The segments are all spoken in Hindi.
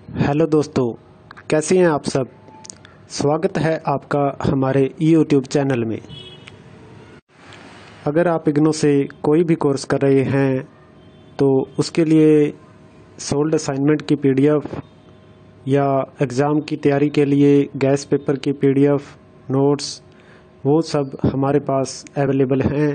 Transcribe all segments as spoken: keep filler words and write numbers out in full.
हेलो दोस्तों, कैसे हैं आप सब। स्वागत है आपका हमारे यूट्यूब चैनल में। अगर आप इग्नो से कोई भी कोर्स कर रहे हैं तो उसके लिए सोल्ड असाइनमेंट की पीडीएफ या एग्ज़ाम की तैयारी के लिए गैस पेपर की पीडीएफ, नोट्स, वो सब हमारे पास अवेलेबल हैं।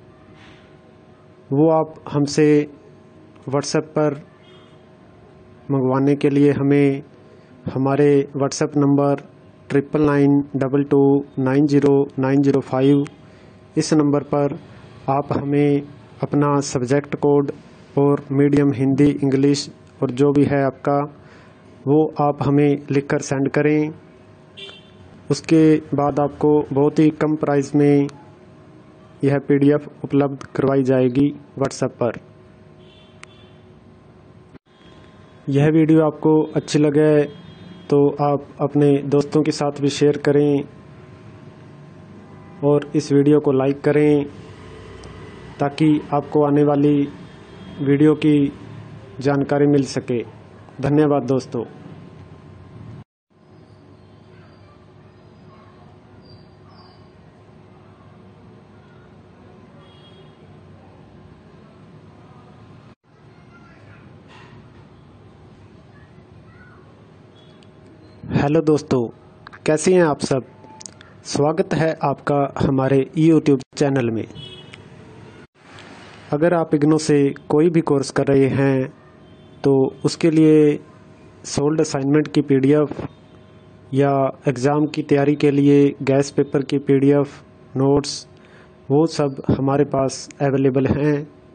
वो आप हमसे व्हाट्सएप पर मंगवाने के लिए हमें हमारे WhatsApp number triple nine double two nine zero nine zero five इस नंबर पर आप हमें अपना सब्जेक्ट कोड और मीडियम हिंदी, इंग्लिश और जो भी है आपका, वो आप हमें लिखकर सेंड करें। उसके बाद आपको बहुत ही कम प्राइस में यह पीडीएफ उपलब्ध करवाई जाएगी व्हाट्सएप पर। यह वीडियो आपको अच्छी लगे तो आप अपने दोस्तों के साथ भी शेयर करें और इस वीडियो को लाइक करें ताकि आपको आने वाली वीडियो की जानकारी मिल सके। धन्यवाद दोस्तों। हेलो दोस्तों, कैसे हैं आप सब। स्वागत है आपका हमारे यूट्यूब चैनल में। अगर आप इग्नो से कोई भी कोर्स कर रहे हैं तो उसके लिए सोल्ड असाइनमेंट की पीडीएफ या एग्ज़ाम की तैयारी के लिए गैस पेपर की पीडीएफ, नोट्स, वो सब हमारे पास अवेलेबल हैं।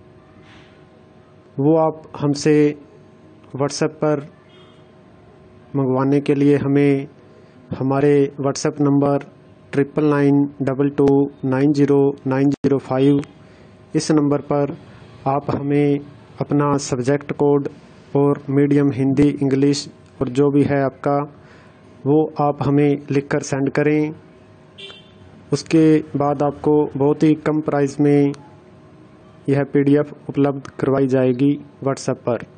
वो आप हमसे व्हाट्सएप पर मंगवाने के लिए हमें हमारे WhatsApp number triple nine double two nine zero nine zero five इस नंबर पर आप हमें अपना सब्जेक्ट कोड और मीडियम हिंदी, इंग्लिश और जो भी है आपका, वो आप हमें लिखकर सेंड करें। उसके बाद आपको बहुत ही कम प्राइस में यह पीडीएफ उपलब्ध करवाई जाएगी व्हाट्सएप पर।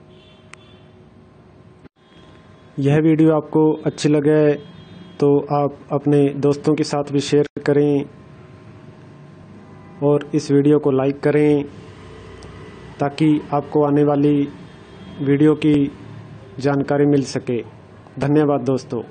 यह वीडियो आपको अच्छी लगे तो आप अपने दोस्तों के साथ भी शेयर करें और इस वीडियो को लाइक करें ताकि आपको आने वाली वीडियो की जानकारी मिल सके। धन्यवाद दोस्तों।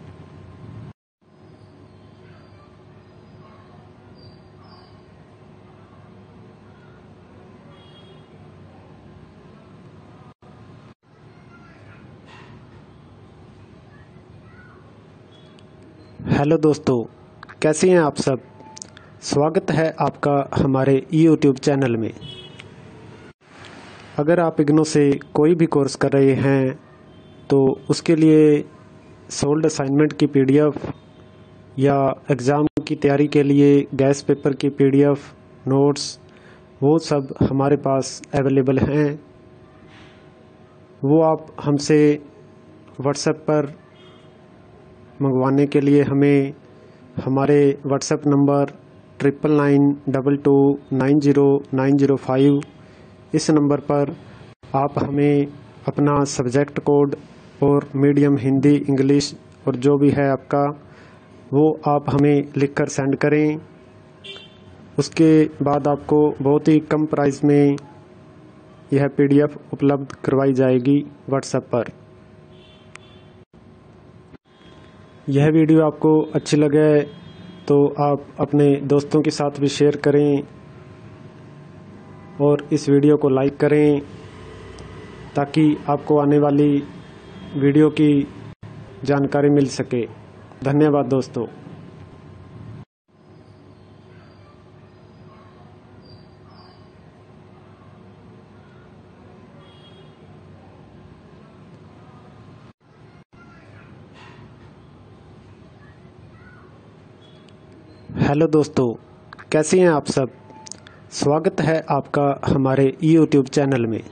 हेलो दोस्तों, कैसे हैं आप सब। स्वागत है आपका हमारे यूट्यूब चैनल में। अगर आप इग्नो से कोई भी कोर्स कर रहे हैं तो उसके लिए सोल्ड असाइनमेंट की पीडीएफ या एग्ज़ाम की तैयारी के लिए गैस पेपर की पीडीएफ, नोट्स, वो सब हमारे पास अवेलेबल हैं। वो आप हमसे व्हाट्सएप पर मंगवाने के लिए हमें हमारे WhatsApp number triple nine double two nine zero nine zero five इस नंबर पर आप हमें अपना सब्जेक्ट कोड और मीडियम हिंदी, इंग्लिश और जो भी है आपका, वो आप हमें लिखकर सेंड करें। उसके बाद आपको बहुत ही कम प्राइस में यह पीडीएफ उपलब्ध करवाई जाएगी व्हाट्सएप पर। यह वीडियो आपको अच्छी लगे तो आप अपने दोस्तों के साथ भी शेयर करें और इस वीडियो को लाइक करें ताकि आपको आने वाली वीडियो की जानकारी मिल सके। धन्यवाद दोस्तों। हेलो दोस्तों, कैसे हैं आप सब। स्वागत है आपका हमारे यूट्यूब चैनल में।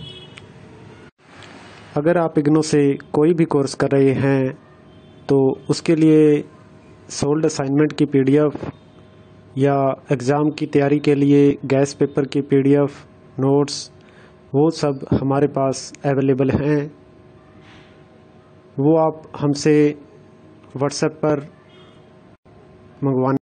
अगर आप इग्नो से कोई भी कोर्स कर रहे हैं तो उसके लिए सोल्ड असाइनमेंट की पीडीएफ या एग्ज़ाम की तैयारी के लिए गैस पेपर की पीडीएफ, नोट्स, वो सब हमारे पास अवेलेबल हैं। वो आप हमसे व्हाट्सएप पर मंगवाने